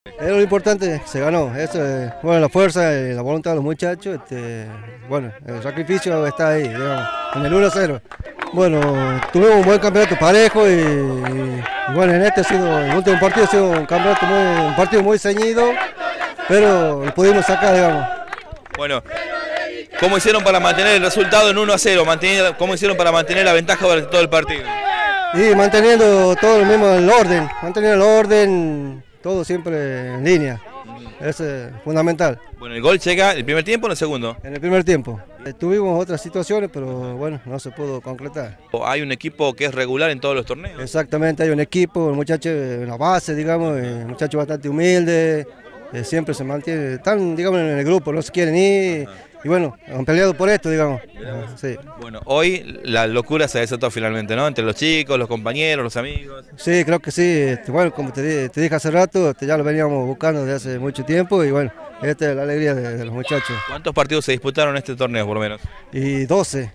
Era lo importante, se ganó. Eso, bueno, la fuerza y la voluntad de los muchachos, bueno, el sacrificio está ahí, digamos, en el 1-0. Bueno, tuvimos un buen campeonato parejo y bueno, en este ha sido, el último partido ha sido un campeonato un partido muy ceñido, pero lo pudimos sacar, digamos. Bueno, ¿cómo hicieron para mantener el resultado en 1-0? ¿Cómo hicieron para mantener la ventaja durante todo el partido? Y manteniendo todo lo mismo, manteniendo el orden, todo siempre en línea. Eso es fundamental. Bueno, ¿el gol llega el primer tiempo o en el segundo? En el primer tiempo. Tuvimos otras situaciones, pero bueno, no se pudo concretar. ¿Hay un equipo que es regular en todos los torneos? Exactamente, hay un equipo, un muchacho en la base, digamos, un muchacho bastante humilde, siempre se mantiene, están, digamos, en el grupo, no se quieren ir. Y bueno, han peleado por esto, digamos. Sí. Bueno, hoy la locura se desató finalmente, ¿no? Entre los chicos, los compañeros, los amigos. Sí, creo que sí. Bueno, como te dije hace rato, ya lo veníamos buscando desde hace mucho tiempo y bueno, esta es la alegría de los muchachos. ¿Cuántos partidos se disputaron en este torneo, por lo menos? Y 12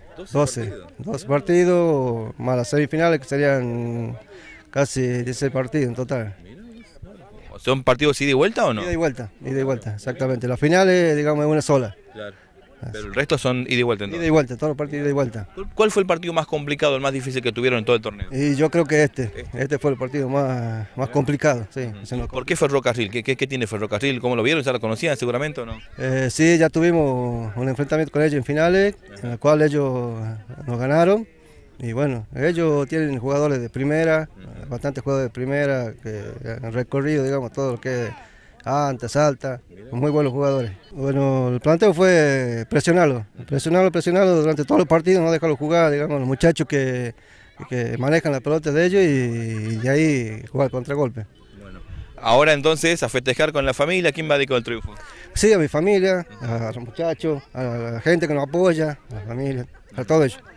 partidos, más las semifinales que serían casi 16 partidos en total. ¿Son partidos ida y vuelta o no? Ida y vuelta, exactamente. Las finales, digamos, es una sola. Claro. Pero el resto son ida y vuelta entonces. Ida y vuelta, todos los partidos ida y vuelta. ¿Cuál fue el partido más complicado, el más difícil que tuvieron en todo el torneo? Y yo creo que este fue el partido más complicado, sí. ¿Por qué Ferrocarril? ¿Qué tiene Ferrocarril? ¿Cómo lo vieron? ¿Ya lo conocían seguramente o no? Sí, ya tuvimos un enfrentamiento con ellos en finales, en el cual ellos nos ganaron. Y bueno, ellos tienen jugadores de primera, bastantes jugadores de primera, que han recorrido, digamos, todo lo que es antes, Salta, muy buenos jugadores. Bueno, el planteo fue presionarlo durante todos los partidos, no dejarlo jugar, digamos, los muchachos que manejan la pelota de ellos y de ahí jugar contragolpe. Bueno, ahora entonces a festejar con la familia, ¿quién va a dedicar el triunfo? Sí, a mi familia, a los muchachos, a la gente que nos apoya, a la familia, a todos ellos.